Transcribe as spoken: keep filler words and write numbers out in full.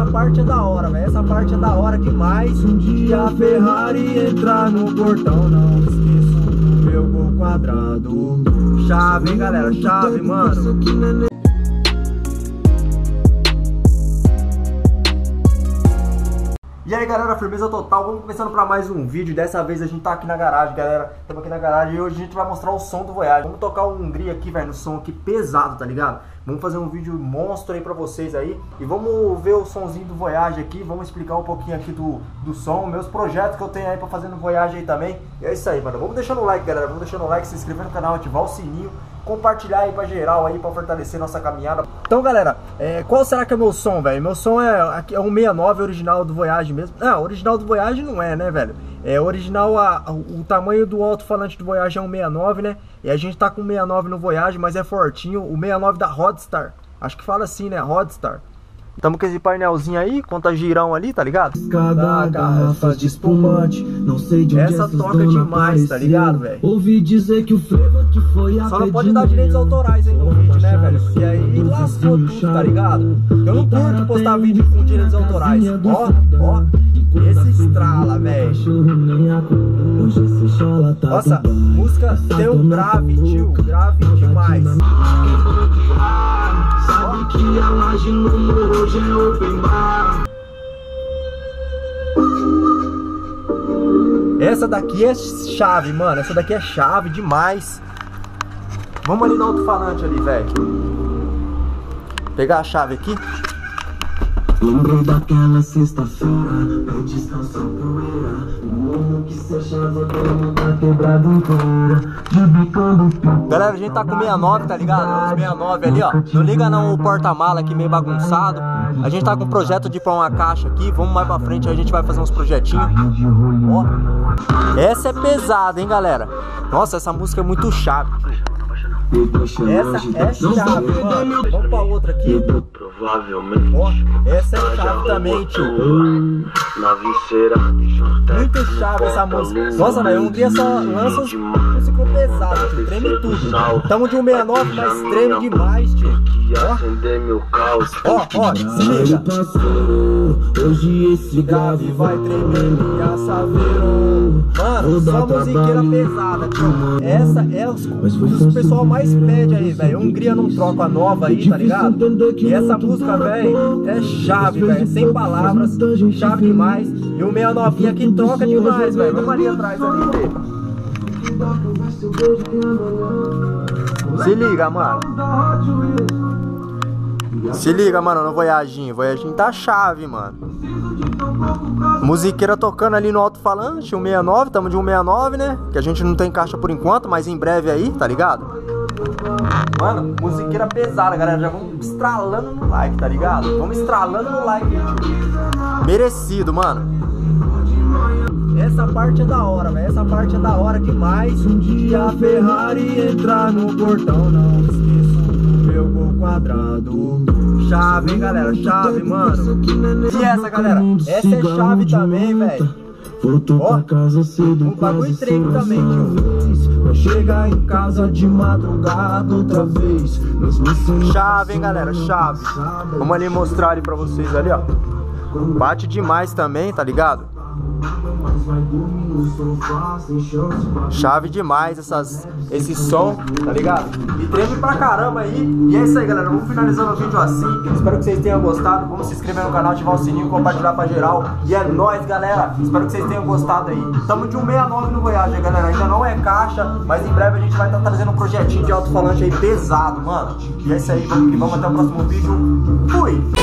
Essa parte é da hora, velho. Essa parte é da hora demais. Um dia a Ferrari entrar no portão, não esqueçam do meu gol quadrado. Chave, hein, galera? Chave, mano. E aí, galera, firmeza total, vamos começando pra mais um vídeo. Dessa vez a gente tá aqui na garagem, galera. Estamos aqui na garagem e hoje a gente vai mostrar o som do Voyage. Vamos tocar o Hungria aqui, velho, no som aqui pesado, tá ligado? Vamos fazer um vídeo monstro aí pra vocês aí. E vamos ver o somzinho do Voyage aqui. Vamos explicar um pouquinho aqui do, do som, meus projetos que eu tenho aí pra fazer no Voyage aí também. E é isso aí, mano. Vamos deixando o like, galera. Vamos deixando o like, se inscrever no canal, ativar o sininho, compartilhar aí pra geral aí, pra fortalecer nossa caminhada. Então, galera, é, qual será que é o meu som, velho? Meu som é, é um sessenta e nove original do Voyage mesmo. Não, original do Voyage não é, né, velho? É original, a, a, o tamanho do alto-falante do Voyage é um sessenta e nove, né? E a gente tá com sessenta e nove no Voyage, mas é fortinho. O sessenta e nove da Rodstar. Acho que fala assim, né? Rodstar. Tamo com esse painelzinho aí, conta girão ali, tá ligado? Cada garrafa de espumante, não sei de onde essa toca demais, tá ligado, velho? Ouvi dizer que o frevo que foi a só não pode dar direitos autorais aí no vídeo, né, velho? Porque aí lascou tudo, tá ligado? Eu não curto postar vídeo com direitos autorais. Ó, ó, esse estrala, velho. Nossa, música tem um grave, tio, grave demais. Sabe que a laje no morro hoje é open bar. Essa daqui é chave, mano. Essa daqui é chave demais. Vamos ali no alto-falante ali, velho. Pegar a chave aqui. Lembrei daquela sexta-feira, eu descansou poeira. O morro que se achava dono da quebrada inteira. De bicando pico. Galera, a gente tá com sessenta e nove, tá ligado? Os sessenta e nove ali, ó. Não liga não o porta-mala aqui meio bagunçado. A gente tá com um projeto de pôr uma caixa aqui. Vamos mais pra frente, a gente vai fazer uns projetinhos. Ó. Essa é pesada, hein, galera? Nossa, essa música é muito chave. Essa é chave, mano. Vamos pra outra aqui. Provavelmente. Ó, essa é chave também, tio. Na visceira. Muito chave essa música. Nossa, velho, o Hungria só lança os músicos pesados, tio. Treme tudo. Tamo de um sessenta e nove, mas treme demais, tio. Ó, ó, se liga. Hoje esse grave vai tremer minha saveiro. Mano, só musiqueira pesada, tio. Essa é os que o pessoal mais pede aí, velho. Hungria não troca a nova aí, tá ligado? E essa música, velho, é chave, velho. Sem palavras, chave demais. E o sessenta e nove aqui troca demais, velho. Vamos ali atrás ali, velho. Se liga, mano. Se liga, mano, no Voyaginho. Voyaginho tá chave, mano. Musiqueira tocando ali no alto-falante, um sessenta e nove, tamo de um sessenta e nove, né? Que a gente não tem caixa por enquanto, mas em breve aí, tá ligado? Mano, musiqueira pesada, galera. Já vamos estralando no like, tá ligado? Vamos estralando no like, gente. Merecido, mano. Essa parte é da hora, velho. Essa parte é da hora demais. Um dia a Ferrari entrar no portão, não esqueçam do meu gol quadrado. Chave, hein, galera? Chave, mano. E essa, galera? Essa é chave também, velho. Voltou pra casa cedo, um bagulho treme também, tio. Vai chegar em casa de madrugada outra vez. Chave, hein, galera? Chave. Vamos ali mostrar ali pra vocês ali, ó. Bate demais também, tá ligado? Chave demais essas, esse som, tá ligado? E treme pra caramba aí. E é isso aí, galera, vamos finalizando o vídeo assim. Espero que vocês tenham gostado. Vamos se inscrever no canal, ativar o sininho, compartilhar pra geral. E é nóis, galera. Espero que vocês tenham gostado aí. Tamo de um sessenta e nove no Voyage, galera. Ainda não é caixa, mas em breve a gente vai estar tá trazendo um projetinho de alto-falante aí pesado, mano. E é isso aí, vamos que vamos. Até o próximo vídeo. Fui!